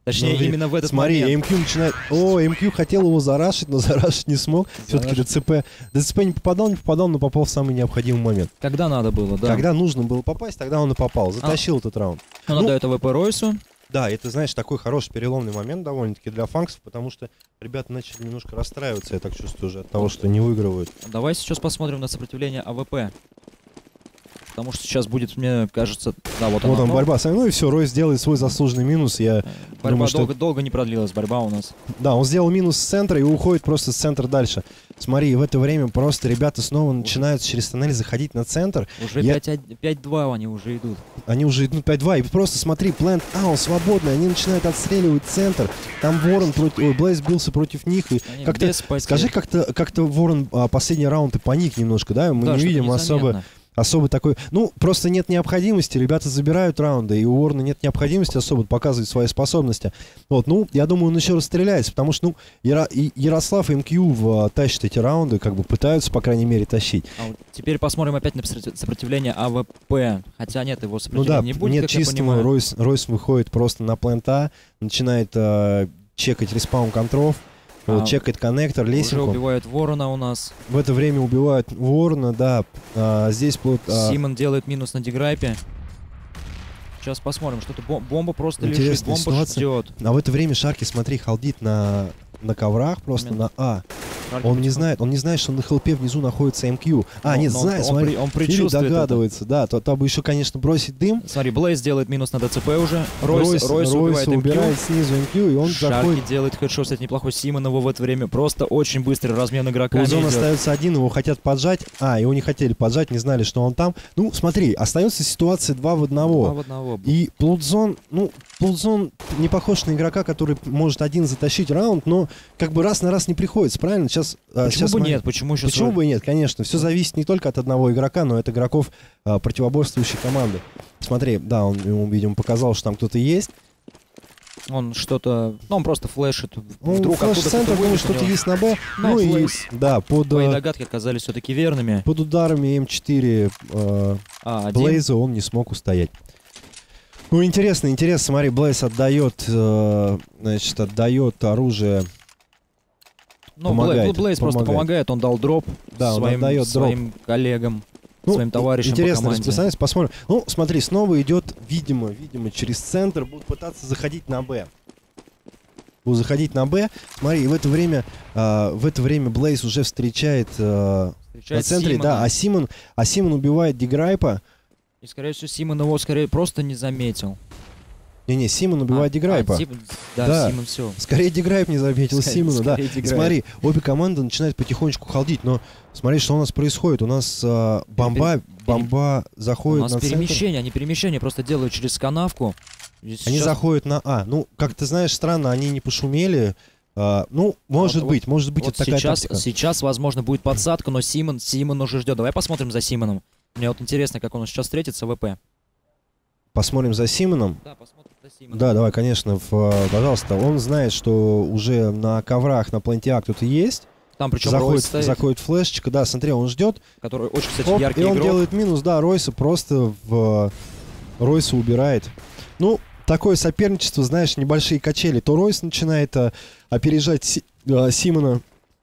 Точнее, Ну, именно в этот смотри, момент. МК начинает... О, МК хотел его зарашить, но зарашить не смог. Все-таки ДЦП... ДЦП не попадал, не попадал, но попал в самый необходимый момент. Когда надо было, да. Когда нужно было попасть, тогда он и попал. Затащил а. этот раунд. Он ну, отдает АВП Ройсу. Да, это, знаешь, такой хороший переломный момент довольно-таки для фанксов, потому что ребята начали немножко расстраиваться, я так чувствую, уже от того, что не выигрывают. Давай сейчас посмотрим на сопротивление АВП. Потому что сейчас будет, мне кажется... Да, вот, вот она, он, борьба. Ну и все, Ройс делает свой заслуженный минус. Я борьба думаю, долго, что... долго не продлилась, борьба у нас. Да, он сделал минус с центра и уходит просто с центра дальше. Смотри, в это время просто ребята снова уже начинают через тоннель заходить на центр. Уже я... пять два они уже идут. Они уже идут пять два. И просто смотри, плент, а, он свободный. Они начинают отстреливать центр. Там Ворон против... Ой, Блейз бился против них. И как-то... Скажи, как-то как-то Ворон а, последний раунд и паник немножко, да? Мы да, не видим особо... Особо такой, ну, просто нет необходимости, ребята забирают раунды, и у Ворона нет необходимости особо показывать свои способности. Вот, ну, я думаю, он еще раз стреляется, потому что, ну, Яро... и Ярослав и МК в, тащат эти раунды, как бы пытаются, по крайней мере, тащить. А вот теперь посмотрим опять на сопротивление АВП, хотя нет, его сопротивления ну, да, не будет, нет как чистого, Ройс, Ройс выходит просто на плента, начинает э, чекать респаун контров. Вот, а, чекает коннектор, лесенку. Уже убивают Ворона у нас. В это время убивают Ворона, да. А, здесь вот... А... Симон делает минус на деграйпе. Сейчас посмотрим, что-то бом бомба просто лежит, бомба ситуация. ждет. А в это время Шарки, смотри, халдит на, на коврах, просто Именно. на А. Шарки он не знает, он не знает, что на хелпе внизу находится МК. А, но, нет, но знает, он, смотри, он, он догадывается, это. да, то, то бы еще, конечно, бросить дым. Смотри, Блейз делает минус на ДЦП уже. Ройс, Ройс, Ройс, Ройс убивает, убирает снизу МК, и он Шарки заходит. делает хедшот, кстати, неплохой. Симон его в это время просто очень быстрый размен игрока. Пулзон остается один, его хотят поджать. А, его не хотели поджать, не знали, что он там. Ну, смотри, остается ситуация два в одного. два в одного. И Плудзон, ну, Плудзон не похож на игрока, который может один затащить раунд, но как бы раз на раз не приходится, правильно? Сейчас, почему сейчас бы мы... нет? Почему еще Почему свой... бы и нет, конечно. Все зависит не только от одного игрока, но от игроков а, противоборствующей команды. Смотри, да, он ему, видимо, показал, что там кто-то есть. Он что-то... Ну, он просто флешит. Ну, вдруг флеш-центр, думаю, что-то есть на Б. Ну, ну и, да, под... Твои догадки оказались все-таки верными. Под ударами М четыре э, а, Блейза он не смог устоять. Ну, интересно, интересно. Смотри, Блейз отдает, э, значит, отдает оружие... Ну, Блейз, Блейз просто помогает, он дал дроп да, своим, он своим дроп. коллегам, ну, своим товарищам интересно по команде. Посмотрим. Ну, смотри, снова идет, видимо, видимо, через центр, будут пытаться заходить на Б. Будут заходить на Б. Смотри, и в это время, э, в это время Блейз уже встречает, э, встречает на центре, Симона. да, а Симон, а Симон убивает Деграйпа. И, скорее всего, Симон его, скорее, просто не заметил. Не-не, Симон убивает а, Деграйпа. А, Сим... Да, да, Симон все. Скорее Деграйп не заметил скорее, Симона, скорее да. Смотри, обе команды начинают потихонечку халдить, но смотри, что у нас происходит. У нас а, бомба, бомба Пере... заходит на центр. У нас перемещение, они перемещение просто делают через канавку. Сейчас... Они заходят на А. Ну, как ты знаешь, странно, они не пошумели. А, ну, может вот, быть, может быть, вот это такая сейчас, тактика. Сейчас, возможно, будет подсадка, но Симон, Симон уже ждет. Давай посмотрим за Симоном. Мне вот интересно, как он сейчас встретит с АВП. Посмотрим за Симоном. Да, посмотрим за Симоном. Да, давай, конечно, в, пожалуйста. Он знает, что уже на коврах, на пленте А кто-то есть. Там причем заходит, Ройс заходит флешечка, да, смотри, он ждет. Который очень, кстати, Оп, яркий и он игрок. делает минус, да, Ройса просто в... Ройса убирает. Ну, такое соперничество, знаешь, небольшие качели. То Ройс начинает а, опережать Си, а, Симона,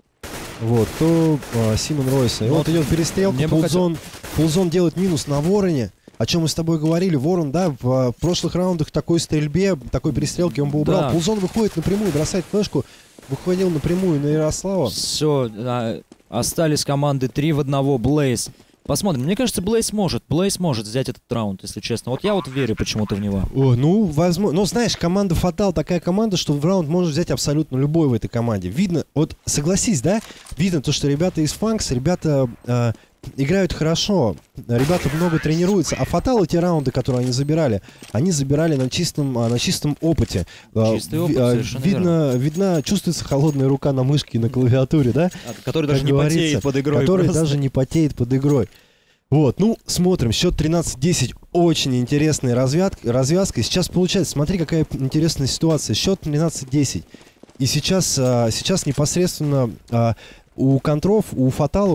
вот, то а, Симон Ройса. И вот, вот идет перестрелка, Пулзон, Пулзон делает минус на Вороне. О чем мы с тобой говорили, Ворон, да, в, в прошлых раундах такой стрельбе, такой перестрелки он бы убрал. Да. Пулзон выходит напрямую, бросает флешку, выходил напрямую на Ярослава. Все, а, остались команды три в одного, Блейз. Посмотрим. Мне кажется, Блейз может. Блейз может взять этот раунд, если честно. Вот я вот верю почему-то в него. О, ну, возможно. Ну, знаешь, команда Фатал такая команда, что в раунд может взять абсолютно любой в этой команде. Видно, вот согласись, да? Видно то, что ребята из Фанкс, ребята э, играют хорошо. Ребята много тренируются. А Фатал, эти раунды, которые они забирали, они забирали на чистом, на чистом опыте. Чистый опыт, э, совершенно видно, верно. Видно, чувствуется холодная рука на мышке и на клавиатуре, да? Который даже не потеет под игрой. Который даже не потеет под игрой. Вот, ну, смотрим, счет тринадцать десять, очень интересная развязка, развязка. Сейчас получается, смотри, какая интересная ситуация, счет тринадцать десять. И сейчас, а, сейчас непосредственно а, у контров, у фаталов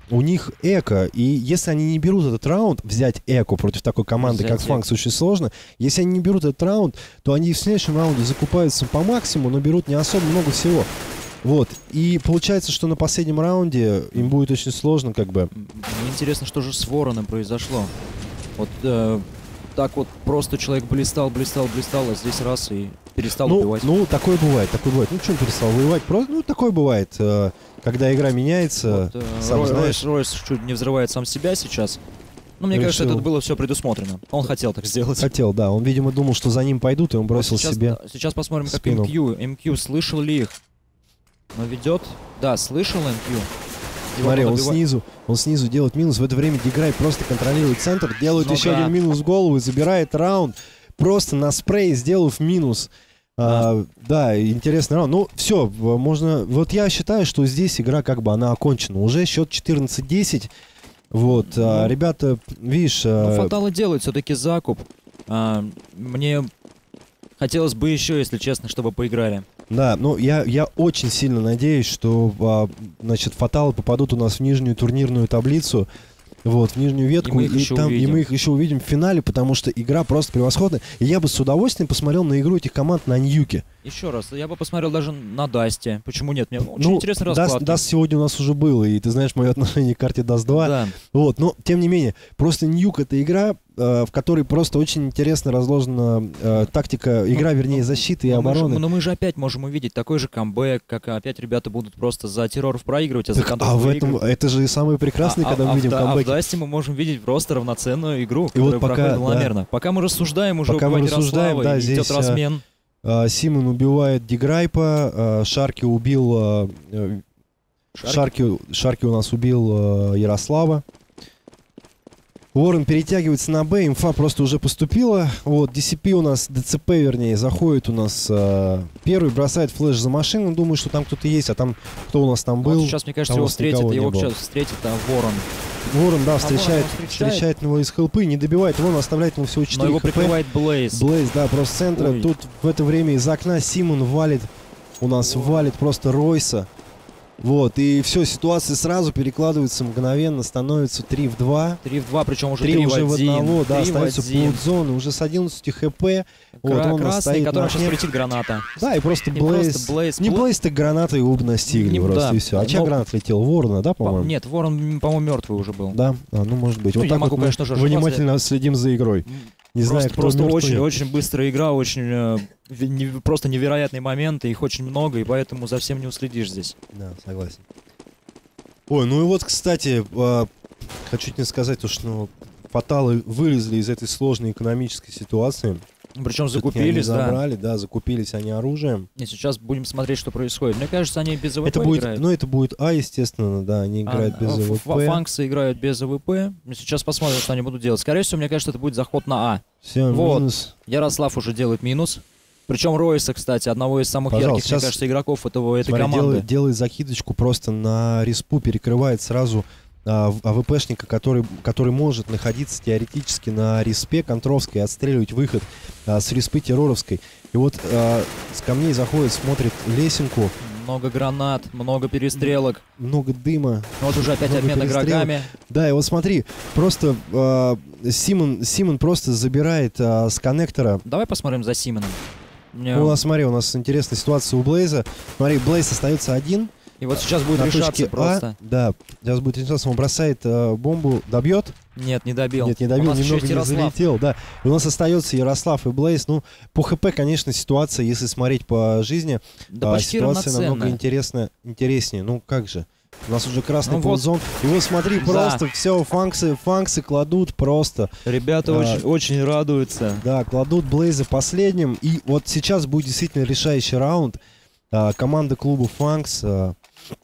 у них эко, и если они не берут этот раунд, взять эко против такой команды, взять как Фанкс, очень сложно. Если они не берут этот раунд, то они в следующем раунде закупаются по максимуму, но берут не особо много всего. Вот. И получается, что на последнем раунде им будет очень сложно, как бы. Мне интересно, что же с Вороном произошло. Вот э, так вот просто человек блистал, блистал, блистал, а здесь раз и перестал ну, убивать. Ну, такое бывает, такое бывает. Ну, что он перестал воевать? Просто, ну, такое бывает. Э, когда игра меняется, вот, э, сам Рой, знаешь. Ройс, Ройс чуть не взрывает сам себя сейчас. Ну, мне Решил. кажется, это было все предусмотрено. Он хотел так сделать. Хотел, да. Он, видимо, думал, что за ним пойдут, и он бросил вот сейчас, себе Сейчас посмотрим, как спину. эм кью. эм кью слышал ли их? Но ведет. Да, слышал эм кью. Смотри, он снизу, он снизу делает минус. В это время Диграй просто контролирует центр, делает ну, еще да. один минус в голову и забирает раунд. Просто на спрей, сделав минус. Да. А, да, интересный раунд. Ну, все, можно... Вот я считаю, что здесь игра как бы она окончена. Уже счет четырнадцать десять. Вот, ну, а, ребята, видишь... Ну, Фаталы делают все-таки закуп. А, мне хотелось бы еще, если честно, чтобы поиграли. Да, ну я, я очень сильно надеюсь, что а, значит, Фаталы попадут у нас в нижнюю турнирную таблицу. Вот, в нижнюю ветку, и мы их, и, там, и мы их еще увидим в финале, потому что игра просто превосходная. И я бы с удовольствием посмотрел на игру этих команд на Ньюке. Еще раз, я бы посмотрел даже на Дасте. Почему нет? Мне очень ну, интересный расклад. Даст сегодня у нас уже было, и ты знаешь мое отношение к карте Даст два. Да. Вот, но тем не менее, просто Ньюк — это игра, э, в которой просто очень интересно разложена э, тактика, игра, ну, вернее, ну, защиты и но обороны. Мы же, но мы же опять можем увидеть такой же камбэк, как опять ребята будут просто за терроров проигрывать, а так, за контроль а в этом, это же и самое прекрасное, а, когда а, мы видим а, камбэки. А в Дасте мы можем видеть просто равноценную игру, и которая вот пока, проходит да. равномерно. Пока мы рассуждаем, уже пока мы убивать рассуждаем, Ярослава, да, идет здесь, размен. А, Симон убивает Диграйпа, а, Шарки убил... А, Шарки? Шарки, Шарки у нас убил а, Ярослава. Уоррен перетягивается на Б, инфа просто уже поступила. Вот, ди си пи у нас, ДЦП, вернее, заходит у нас а, первый, бросает флеш за машину, думаю, что там кто-то есть, а там, кто у нас там был? Вот сейчас, мне кажется, того его встретит, никого не его было. сейчас встретит а, Ворон. Ворон, да, встречает, встречает. встречает его из хелпы, не добивает его, он оставляет ему всего четыре Но его хп. прикрывает Блейз. Блейз, да, просто с центра. Ой. Тут в это время из окна Симон валит, у нас Ой. валит просто Ройса. Вот, и все, ситуация сразу перекладывается мгновенно, становится три в два. три в два, причем уже три три уже в в один. одного, да, три в остается один. ползоны, уже с одиннадцатью хп. Кра- Вот, он красный, стоит которому на сейчас окне. полетит граната. Да, и просто И Блейз. просто Блейз. Не Бл- Блейз, так гранатой его бы настигли Не- просто, да. и все. А чья Но- граната летел? Ворона, да, По- по-моему? Нет, Ворон, по-моему, мертвый уже был. Да, а, ну может быть. Ну, Вот я так могу, вот мы конечно же, ошибаться. внимательно следим за игрой. Не просто знаю, кто просто мертвый. очень, очень быстрая игра, очень э, ви- не- просто невероятные моменты, их очень много, и поэтому за всем не уследишь здесь. Да, согласен. Ой, ну и вот, кстати, а, хочу тебе сказать, то, что ну, Фаталы вылезли из этой сложной экономической ситуации. Причем Всё-таки они закупились, да. забрали, да, закупились они оружием. И сейчас будем смотреть, что происходит. Мне кажется, они без АВП Это будет, играют. ну это будет А, естественно, да, они играют А, без ф- АВП. ф- Фанксы играют без АВП. Мы сейчас посмотрим, что они будут делать. Скорее всего, мне кажется, это будет заход на А. Все, Вот. минус. Ярослав уже делает минус. Причем Ройса, кстати, одного из самых Пожалуйста, ярких, сейчас- мне кажется, игроков этого, этой Смотри, команды. делает, делает закидочку просто на респу, перекрывает сразу а, в- АВПшника, который, который может находиться теоретически на респе контровской и отстреливать выход а, с респы терроровской. И вот а, с камней заходит, смотрит лесенку, Много гранат, много перестрелок. много дыма. Вот уже опять Много обмен перестрелок. игроками. Да, и вот смотри, просто а, Симон, Симон просто забирает а, с коннектора. Давай посмотрим за Симоном. Мне- У нас, смотри, у нас интересная ситуация у Блейза. Смотри, Блейз остается один. И вот сейчас будет на решаться точке просто. А. Да, сейчас будет решаться. Он бросает а, бомбу, добьет. Нет, не добил. Нет, не У добил, нас еще немного есть не Ярослав. залетел, да. И у нас остается Ярослав и Блейз. Ну, по ХП, конечно, ситуация, если смотреть по жизни, Да а, почти ситуация намного равноценная. интересно, интереснее. Ну, как же. У нас уже красный Ну вот. ползон. И вот смотри, Да. просто все, фанксы, фанксы кладут просто. Ребята А, очень, очень радуются. Да, кладут Блейза последним. И вот сейчас будет действительно решающий раунд. А, команда клуба Фанкс а,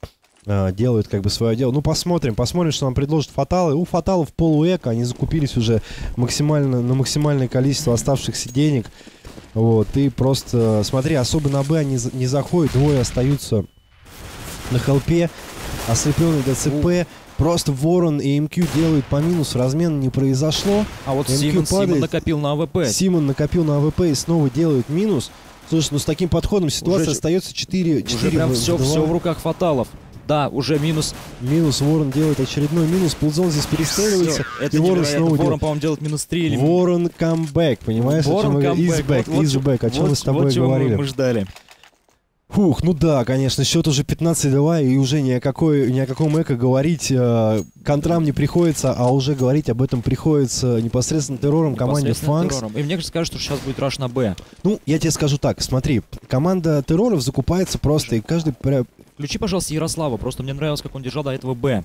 а, делает как бы свое дело. Ну, посмотрим, посмотрим, что нам предложат Фаталы. У Фаталов полуэко, они закупились уже максимально, на максимальное количество оставшихся денег. Вот, и просто, смотри, особо на Б они за- не заходят, двое остаются на хелпе, ослепленный ДЦП. Просто Ворон и эм кью делают по минусу, размена не произошло. А вот эм кью Симон, Симон падает. накопил на АВП. Симон накопил на АВП и снова делает минус. Слушай, ну с таким подходом ситуация Уже- остается четыре, Уже четыре прям в все, два. все в руках Фаталов. Да, уже минус. Минус, Ворон делает очередной минус, Пулзон здесь перестреливается, Всё, это и Ворон невероятно. снова Ворон, делает. по-моему, делает минус три или... Ворон камбэк, понимаешь, о чем Ворон мы говорим? камбэк. Избэк, Вот- вот избэк, о чем вот- мы с тобой вот чего мы- говорили. мы ждали. Фух, ну да, конечно, счет уже пятнадцать два, и уже ни о, какой, ни о каком эко говорить э, контрам не приходится, а уже говорить об этом приходится непосредственно террором команде Непосредственно Фанкс. террором. И мне кажется, что сейчас будет раш на Б. Ну, я тебе скажу так, смотри, команда терроров закупается просто, и каждый... пря- Включи, пожалуйста, Ярослава. Просто мне нравилось, как он держал до этого Б.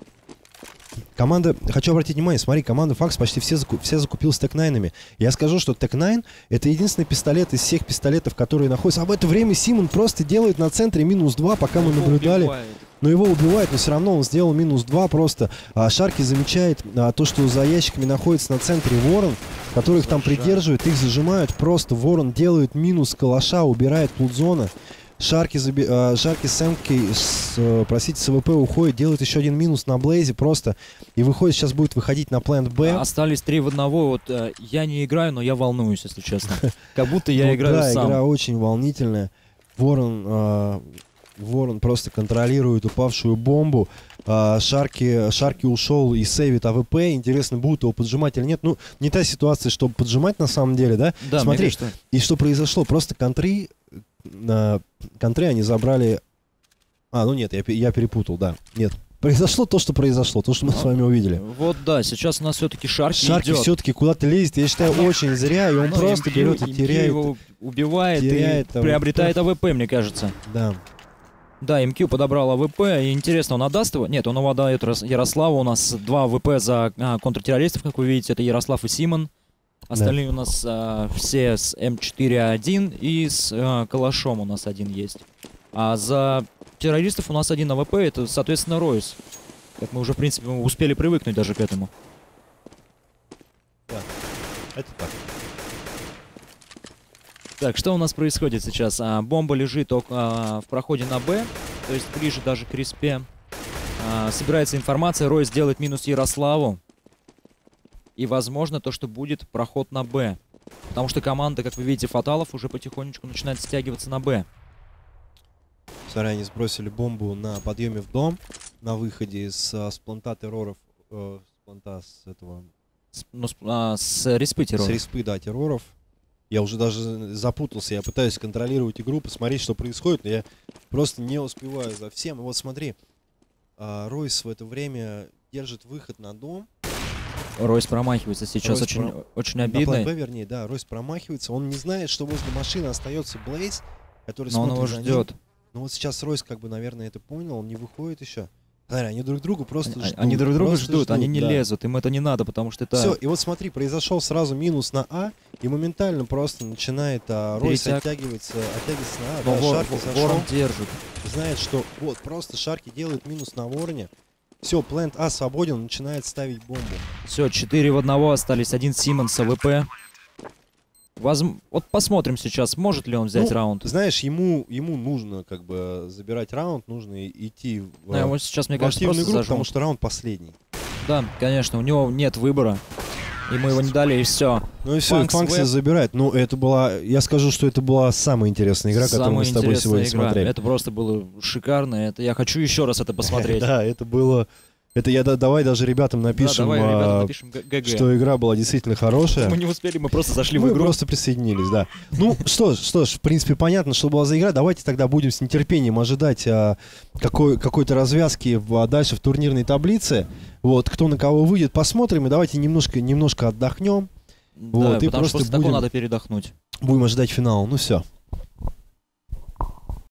Команда, хочу обратить внимание, смотри, команда Факс почти все, заку- все закупил с Тек Найнами. Я скажу, что Тек Найн это единственный пистолет из всех пистолетов, которые находятся. А в это время Симон просто делает на центре минус два, пока мы наблюдали. Но его убивают, но все равно он сделал минус два просто. А Шарки замечает а, то, что за ящиками находится на центре Ворон, которых там придерживают, их зажимают. Просто Ворон делает минус калаша, убирает Пулзона. Шарки, заби... а, Шарки с Эмкой, с, э, простите, с АВП уходит, делает еще один минус на Блейзе просто. И выходит, сейчас будет выходить на плент Б. Остались три в одного. Вот э, я не играю, но я волнуюсь, если честно. Как будто я Ну играю да, сам. игра очень волнительная. Ворон, а, Ворон просто контролирует упавшую бомбу. А, Шарки, Шарки ушел и сейвит АВП. Интересно, будут его поджимать или нет. Ну, не та ситуация, чтобы поджимать на самом деле, да? Да, мне Смотри, кажется, и что произошло? Просто контры, на контры они забрали... А, ну нет, я, пе- я перепутал, да. Нет. Произошло то, что произошло, то, что мы с вами увидели. Вот да, сейчас у нас все-таки Шарки, Шарки идет. все-таки куда-то лезет, я считаю, очень зря, и он Ну, просто МК берет и МК теряет. его убивает, теряет и АВП. приобретает АВП, мне кажется. Да. Да, МК подобрал АВП, и интересно, он отдаст его? Нет, он его отдает Рас- Ярославу. У нас два АВП за а, контртеррористов, как вы видите, это Ярослав и Симон. Остальные у нас а, все с эм четыре а один и с а, Калашом у нас один есть. А за террористов у нас один АВП, это, соответственно, Ройс. Как мы уже, в принципе, успели привыкнуть даже к этому. Это так. Так, что у нас происходит сейчас? А, бомба лежит ок- а, в проходе на Б, то есть ближе даже к респе. А, собирается информация, Ройс делает минус Ярославу. И возможно то, что будет проход на Б. Потому что команда, как вы видите, Фаталов уже потихонечку начинает стягиваться на Б. Смотри, они сбросили бомбу на подъеме в дом, на выходе из а, спланта терроров, э, спланта с этого, С, ну, с, а, с респы террора. с респы, да, терроров. Я уже даже запутался, я пытаюсь контролировать игру, посмотреть, что происходит, но я просто не успеваю за всем. И вот смотри, а, Ройс в это время держит выход на дом. Ройс промахивается сейчас, Ройс очень, про- очень На обидно. план Б, вернее, да, Ройс промахивается. Он не знает, что возле машины остается Блейз, который Но он смотрит его за ним. ждет. Ну вот сейчас Ройс, как бы, наверное, это понял, он не выходит еще. Смотри, они друг другу просто Они, ждут. они друг друга просто ждут, они не да. лезут, им это не надо, потому что это... Все, и вот смотри, произошел сразу минус на А, и моментально просто начинает а, Ройс Перетяг. оттягиваться, оттягиваться на А. Но Да, Вор- Шарки Вор- зашел, Ворон держит. знает, что вот просто Шарки делает минус на Вороне. Все, плент А свободен, начинает ставить бомбу. Все, четыре в одного остались. Один Симон с АВП. Возм... Вот посмотрим сейчас, может ли он взять Ну, раунд. Знаешь, ему, ему нужно как бы забирать раунд, нужно и- идти в, Ну, его сейчас, мне в кажется, активную просто игру, зажмут. потому что раунд последний. Да, конечно, у него нет выбора. Ему его не дали, и все. Ну и все, Фанкс Фанкс Веб. забирает. Ну, это была, я скажу, что это была самая интересная игра, которую мы с тобой сегодня смотрели. Это просто было шикарно. Это я хочу еще раз это посмотреть. Да, это было... Это я да- давай даже ребятам Да, напишем, давай, ребята, а, напишем г- ГГ. что игра была действительно хорошая. Мы не успели, мы просто зашли в Мы игру. просто присоединились, да. Ну, что ж, что ж, в принципе, понятно, что была за игра. Давайте тогда будем с нетерпением ожидать а, какой, какой-то развязки в, а, дальше в турнирной таблице. Вот, кто на кого выйдет, посмотрим. И давайте немножко, немножко отдохнем. Да, вот, и потому что просто после такого будем- надо передохнуть. Будем ожидать финала. Ну все.